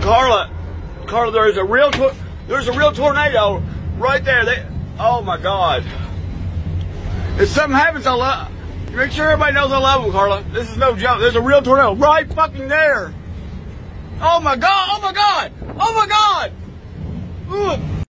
Carla, there's a real tornado right there. Oh my God! If something happens, make sure everybody knows I love them, Carla. This is no joke. There's a real tornado right fucking there. Oh my God! Oh my God! Oh my God! Ugh.